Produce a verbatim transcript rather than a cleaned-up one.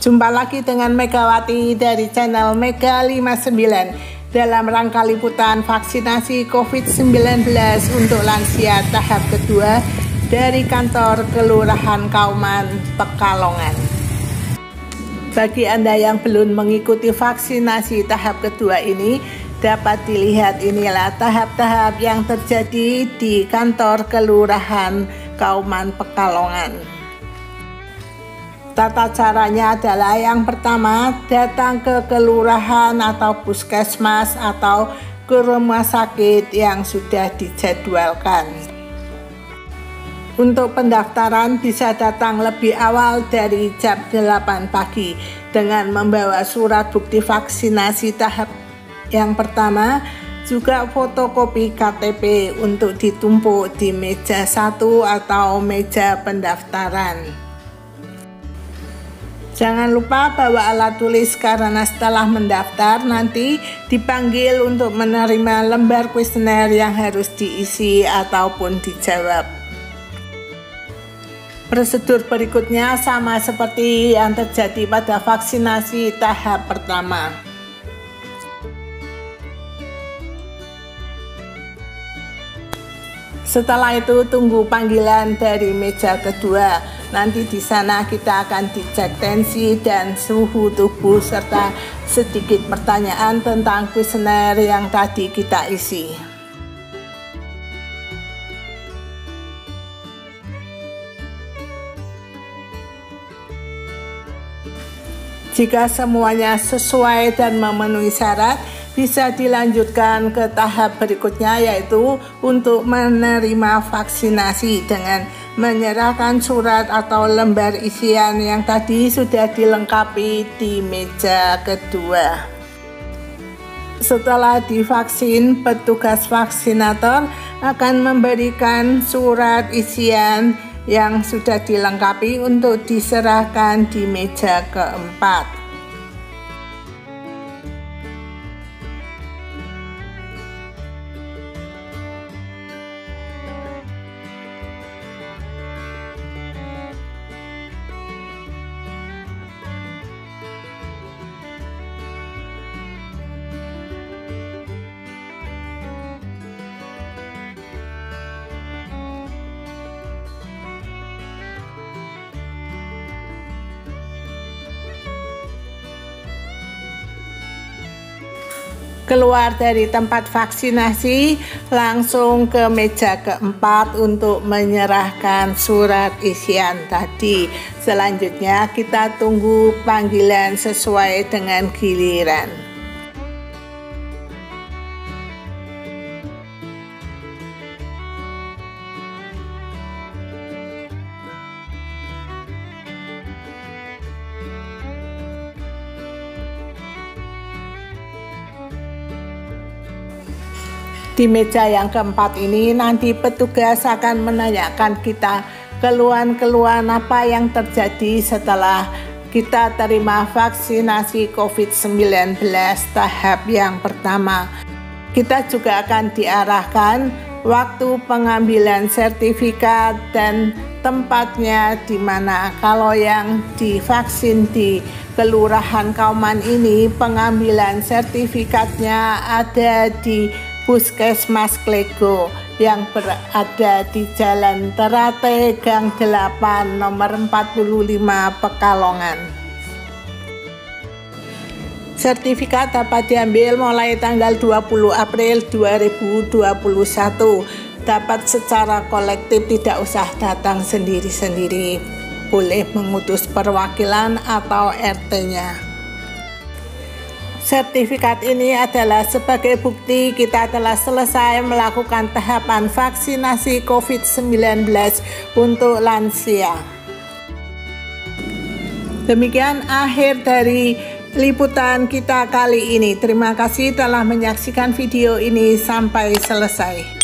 Jumpa lagi dengan Megawati dari channel Mega lima puluh sembilan dalam rangka liputan vaksinasi covid sembilan belas untuk lansia tahap kedua dari kantor Kelurahan Kauman, Pekalongan. Bagi Anda yang belum mengikuti vaksinasi tahap kedua ini, dapat dilihat inilah tahap-tahap yang terjadi di kantor Kelurahan Kauman, Pekalongan. Tata caranya adalah yang pertama, datang ke kelurahan atau puskesmas atau ke rumah sakit yang sudah dijadwalkan. Untuk pendaftaran bisa datang lebih awal dari jam delapan pagi dengan membawa surat bukti vaksinasi tahap yang pertama, juga fotokopi K T P untuk ditumpuk di meja satu atau meja pendaftaran. Jangan lupa bawa alat tulis karena setelah mendaftar nanti dipanggil untuk menerima lembar kuesioner yang harus diisi ataupun dijawab. Prosedur berikutnya sama seperti yang terjadi pada vaksinasi tahap pertama. Setelah itu tunggu panggilan dari meja kedua. Nanti di sana kita akan dicek tensi dan suhu tubuh serta sedikit pertanyaan tentang kuesioner yang tadi kita isi. Jika semuanya sesuai dan memenuhi syarat, bisa dilanjutkan ke tahap berikutnya, yaitu untuk menerima vaksinasi dengan menyerahkan surat atau lembar isian yang tadi sudah dilengkapi di meja kedua. Setelah divaksin, petugas vaksinator akan memberikan surat isian yang sudah dilengkapi untuk diserahkan di meja keempat. Keluar dari tempat vaksinasi, langsung ke meja keempat untuk menyerahkan surat isian tadi. Selanjutnya kita tunggu panggilan sesuai dengan giliran. Di meja yang keempat ini nanti petugas akan menanyakan kita keluhan-keluhan apa yang terjadi setelah kita terima vaksinasi covid sembilan belas tahap yang pertama. Kita juga akan diarahkan waktu pengambilan sertifikat dan tempatnya di mana. Kalau yang divaksin di Kelurahan Kauman ini, pengambilan sertifikatnya ada di Puskesmas Klego yang berada di Jalan Terate Gang delapan nomor empat puluh lima Pekalongan. Sertifikat dapat diambil mulai tanggal dua puluh April dua ribu dua puluh satu. Dapat secara kolektif, tidak usah datang sendiri-sendiri. Boleh mengutus perwakilan atau R T-nya. Sertifikat ini adalah sebagai bukti kita telah selesai melakukan tahapan vaksinasi covid sembilan belas untuk lansia. Demikian akhir dari liputan kita kali ini. Terima kasih telah menyaksikan video ini sampai selesai.